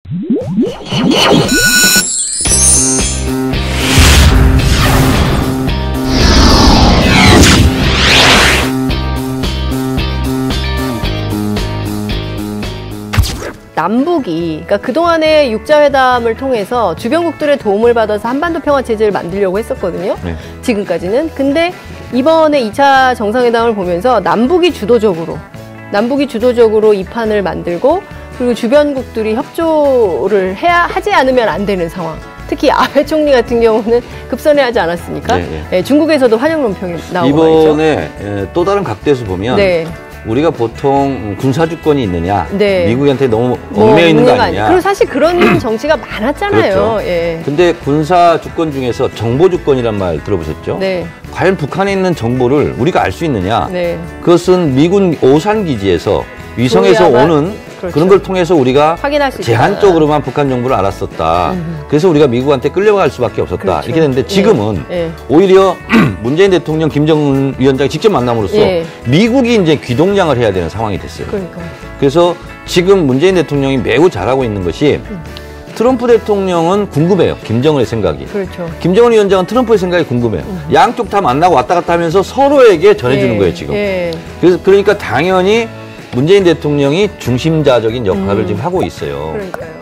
남북이 그러니까 그동안의 육자회담을 통해서 주변국들의 도움을 받아서 한반도 평화체제를 만들려고 했었거든요. 네. 지금까지는. 근데 이번에 2차 정상회담을 보면서 남북이 주도적으로 이 판을 만들고 그리고 주변국들이 협조를 하지 않으면 안 되는 상황. 특히 아베 총리 같은 경우는 급선회하지 않았습니까? 네, 네. 중국에서도 환영 논평이 나오고 이번에 또 다른 각도에서 보면 네. 우리가 보통 군사주권이 있느냐, 네. 미국한테 너무 얽매여 있는 거 아니냐. 그리고 사실 그런 정치가 많았잖아요. 그렇죠. 예. 근데 군사주권 중에서 정보주권이란 말 들어보셨죠? 네. 과연 북한에 있는 정보를 우리가 알 수 있느냐? 네. 그것은 미군 오산기지에서 위성에서 오는 그렇죠. 그런 걸 통해서 우리가 제한적으로만 북한 정보를 알았었다. 그래서 우리가 미국한테 끌려갈 수밖에 없었다. 그렇죠. 이렇게 됐는데 지금은 오히려 문재인 대통령, 김정은 위원장이 직접 만남으로써 미국이 이제 귀동냥을 해야 되는 상황이 됐어요. 그래서 지금 문재인 대통령이 매우 잘하고 있는 것이 트럼프 대통령은 궁금해요. 김정은의 생각이. 그렇죠. 김정은 위원장은 트럼프의 생각이 궁금해요. 양쪽 다 만나고 왔다 갔다 하면서 서로에게 전해주는 거예요, 지금. 그래서 그러니까 당연히 문재인 대통령이 중심자적인 역할을 지금 하고 있어요. 그러니까요.